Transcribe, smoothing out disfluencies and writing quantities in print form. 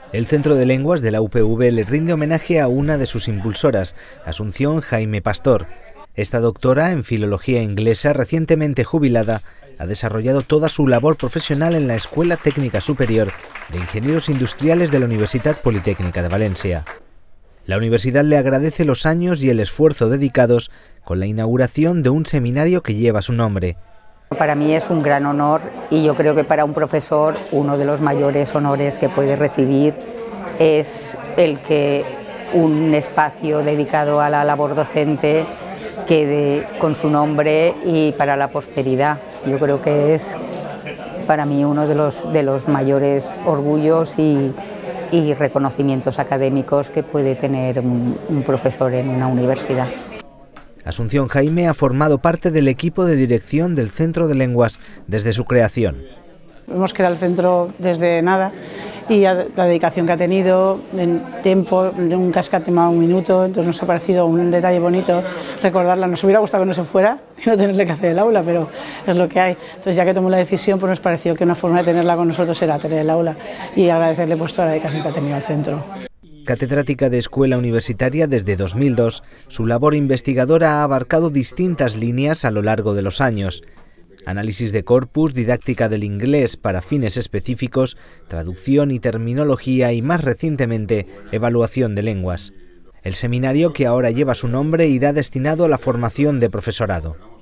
El Centro de Lenguas de la UPV le rinde homenaje a una de sus impulsoras, Asunción Jaime Pastor. Esta doctora en Filología Inglesa, recientemente jubilada, ha desarrollado toda su labor profesional en la Escuela Técnica Superior de Ingenieros Industriales de la Universidad Politécnica de Valencia. La universidad le agradece los años y el esfuerzo dedicados con la inauguración de un seminario que lleva su nombre. Para mí es un gran honor y yo creo que para un profesor uno de los mayores honores que puede recibir es el que un espacio dedicado a la labor docente quede con su nombre y para la posteridad. Yo creo que es para mí uno de los mayores orgullos y reconocimientos académicos que puede tener un profesor en una universidad. Asunción Jaime ha formado parte del equipo de dirección del Centro de Lenguas desde su creación. Hemos creado el centro desde nada y la dedicación que ha tenido en tiempo, nunca ha escatimado un minuto, entonces nos ha parecido un detalle bonito recordarla. Nos hubiera gustado que no se fuera y no tenerle que hacer el aula, pero es lo que hay. Entonces ya que tomó la decisión, pues nos pareció que una forma de tenerla con nosotros era tener el aula y agradecerle pues toda la dedicación que ha tenido al centro. Catedrática de escuela universitaria desde 2002, su labor investigadora ha abarcado distintas líneas a lo largo de los años. Análisis de corpus, didáctica del inglés para fines específicos, traducción y terminología y, más recientemente, evaluación de lenguas. El seminario que ahora lleva su nombre irá destinado a la formación de profesorado.